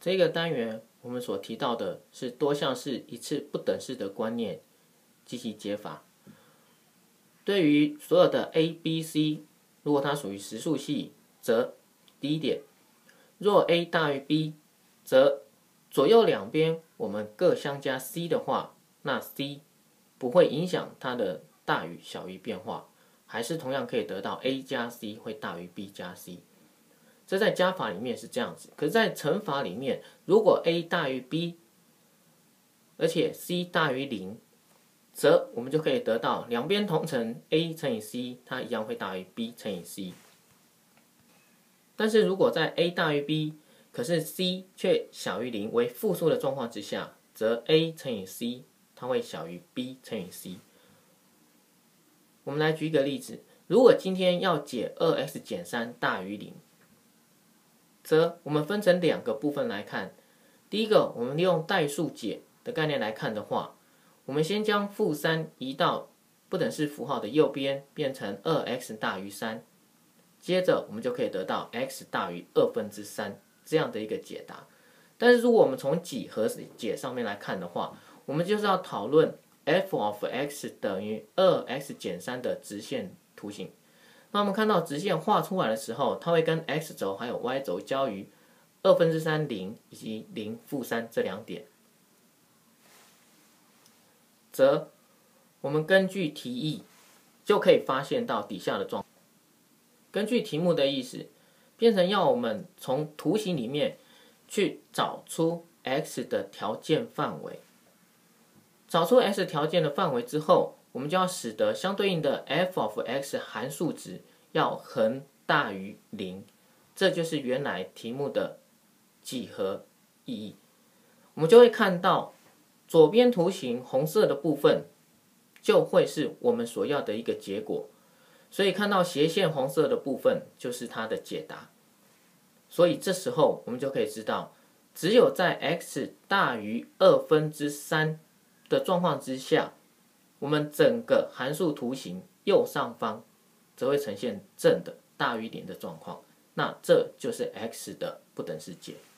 这个单元我们所提到的是多项式一次不等式的观念及其解法。对于所有的 A、B、C， 如果它属于实数系，则第一点，若 A 大于 B， 则左右两边我们各相加 C 的话，那 C 不会影响它的大于小于变化，还是同样可以得到 A 加 C 会大于 B 加 C。这在加法里面是这样子，可是在乘法里面，如果 A 大于 B， 而且 C 大于0，则我们就可以得到两边同乘 A 乘以 C， 它一样会大于 B 乘以 C。但是如果在 A 大于 B， 可是 C 却小于0为负数的状况之下，则 A 乘以 C 它会小于 B 乘以 C。我们来举一个例子，如果今天要解 2x 减3大于0，则我们分成两个部分来看。第一个，我们利用代数解的概念来看的话，我们先将负3移到不等式符号的右边，变成 2x 大于3，接着我们就可以得到 x 大于3/2这样的一个解答。但是如果我们从几何解上面来看的话，我们就是要讨论 f of x 等于 2x 减3的直线图形。那我们看到直线画出来的时候，它会跟 x 轴还有 y 轴交于3/2 0以及0负3这两点。则我们根据题意就可以发现到底下的状况。根据题目的意思，变成要我们从图形里面去找出 x 的条件范围。找出 x 条件的范围之后，我们就要使得相对应的 f of x 函数值要恒大于0，这就是原来题目的几何意义。我们就会看到左边图形红色的部分就会是我们所要的一个结果，所以看到斜线红色的部分就是它的解答。所以这时候我们就可以知道，只有在 x 大于3/2的状况之下，我们整个函数图形右上方则会呈现正的大于0的状况，那这就是 x 的不等式解。